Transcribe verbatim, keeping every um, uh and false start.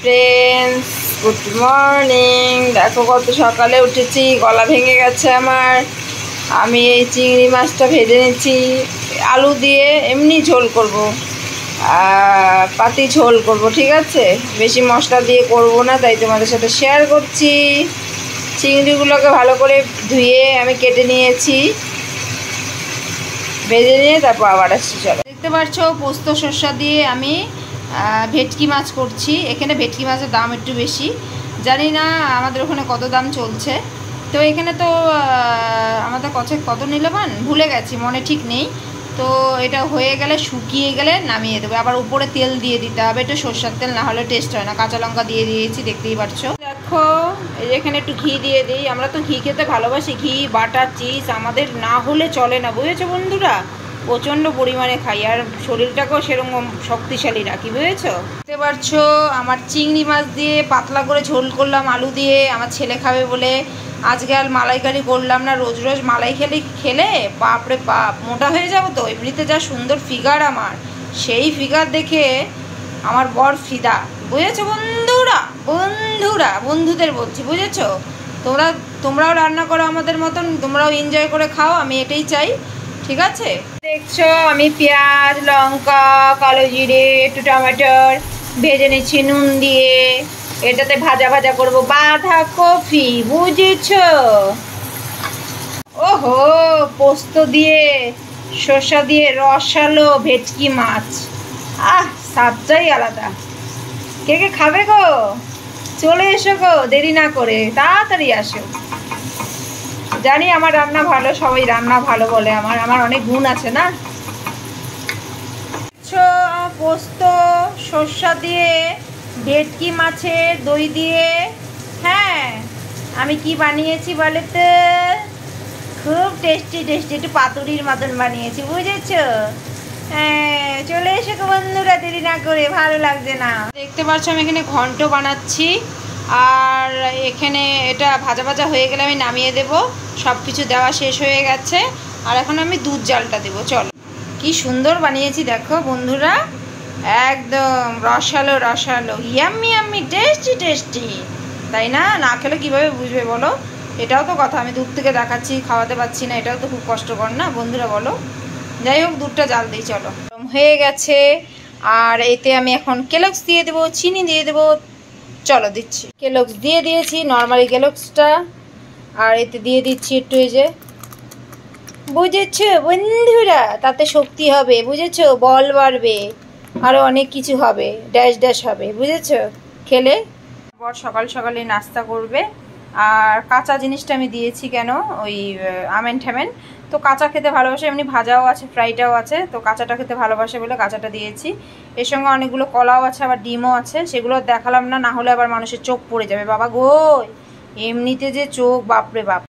Friends, good morning. দেখো কত সকালে উঠেছি, গলা ভেঙে গেছে আমার। আমি এই চিংড়ি মাছটা ভেজে নিচ্ছি আলু দিয়ে, এমনি ঝোল করব, পাতি ঝোল করব, ঠিক আছে? বেশি মশলা দিয়ে করব না, তাই তোমাদের সাথে শেয়ার করছি। চিংড়িগুলোকে ভালো করে ধুয়ে আমি কেটে নিয়েছি, ভেজে নিয়ে তারপর আবার আসছি। চলো, দেখতে পাচ্ছ পোস্ত শসা দিয়ে আমি ভেটকি মাছ করছি। এখানে ভেটকি মাছের দাম একটু বেশি, জানি না আমাদের ওখানে কত দাম চলছে। তো এখানে তো আমাদের কত কত নিলাম ভুলে গেছি, মনে ঠিক নেই। তো এটা হয়ে গেলে, শুকিয়ে গেলে নামিয়ে দেবো। আবার উপরে তেল দিয়ে দিতে হবে, একটু সরষের তেল, না হলে টেস্ট হয় না। কাঁচা লঙ্কা দিয়ে দিয়েছি, দেখতেই পাচ্ছ। দেখো এই যে এখানে একটু ঘি দিয়ে দিই। আমরা তো ঘি খেতে ভালোবাসি, ঘি, বাটার, চিজ আমাদের না হলে চলে না, বুঝেছো বন্ধুরা? প্রচণ্ড পরিমাণে খাই, আর শরীরটাকেও সেরকম শক্তিশালী রাখি, বুঝেছো? দেখতে পাচ্ছ আমার চিংড়ি মাছ দিয়ে পাতলা করে ঝোল করলাম আলু দিয়ে। আমার ছেলে খাবে বলে আজকে আর মালাইকারি করলাম না। রোজ রোজ মালাই খেলে খেলে বাপরে বাপ মোটা হয়ে যাবো তো। এমনিতে যা সুন্দর ফিগার আমার, সেই ফিগার দেখে আমার বর ফিদা, বুঝেছো বন্ধুরা? বন্ধুরা বন্ধুদের বলছি, বুঝেছো? তোমরা তোমরাও রান্না করো আমাদের মতন, তোমরাও এনজয় করে খাও, আমি এটাই চাই, ঠিক আছে? দেখছো আমি পেঁয়াজ, লঙ্কা, কালো জিরে, একটু টমেটোর ভেজে নিচ্ছি নুন দিয়ে। এটাতে ভাজা ভাজা করবো বাঁধাকপি, বুঝেছো? ওহো, পোস্ত দিয়ে শসা দিয়ে রসালো ভেটকি মাছ, আহ স্বাদটাই আলাদা। কে কে খাবে গো? চলে এসো গো, দেরি না করে তাড়াতাড়ি আসো। জানি আমার রান্না ভালো, সবাই রান্না ভালো বলে, আমার আমার অনেক গুণ আছে না। পোস্ত সর্ষা দিয়ে ভেটকি মাছের দই দিয়ে, হ্যাঁ আমি কি বানিয়েছি বলে তো? খুব টেস্টি টেস্টি, একটু পাতুরির মতন বানিয়েছি, বুঝেছো? হ্যাঁ চলে এসো বন্ধুরা, দেরি না করে, ভালো লাগছে না? দেখতে পাচ্ছ আমি এখানে ঘন্ট বানাচ্ছি, আর এখানে এটা ভাজা ভাজা হয়ে গেলে আমি নামিয়ে দেব। সব কিছু দেওয়া শেষ হয়ে গেছে, আর এখন আমি দুধ জালটা দেবো। চলো, কি সুন্দর বানিয়েছি দেখো বন্ধুরা, একদম রসালো রসালো, ইয়াম্মি ইয়াম্মি, টেস্টি টেস্টি, তাই না? না খেলে কীভাবে বুঝবে বলো? এটাও তো কথা, আমি দূর থেকে দেখাচ্ছি, খাওয়াতে পারছি না, এটাও তো খুব কষ্টকর না বন্ধুরা, বলো? যাই হোক, দুধটা জাল দিই। চলো, হয়ে গেছে, আর এতে আমি এখন কেলক্স দিয়ে দেবো, চিনি দিয়ে দেবো। চলো দিচ্ছি, কেলক্স দিয়ে দিয়েছি, নর্মালি কেলক্সটা, আর এতে দিয়ে দিচ্ছি একটু, এই যে বুঝেছো বন্ধুরা, তাতে শক্তি হবে, বুঝেছো? বল বাড়বে, আরও অনেক কিছু হবে, ড্যাশ ড্যাশ হবে, বুঝেছো? খেলে বর সকাল সকালে নাস্তা করবে। আর কাঁচা জিনিসটা আমি দিয়েছি কেন, ওই আমেন ঠ্যামেন তো কাঁচা খেতে ভালোবাসে, এমনি ভাজাও আছে, ফ্রাইটাও আছে, তো কাঁচাটা খেতে ভালোবাসে বলে কাঁচাটা দিয়েছি। এর সঙ্গে অনেকগুলো কলাও আছে, আবার ডিমও আছে, সেগুলো দেখালাম না, না হলে আবার মানুষের চোখ পড়ে যাবে বাবা গো। এমনিতে যে চোখ, বাপরে বাপ।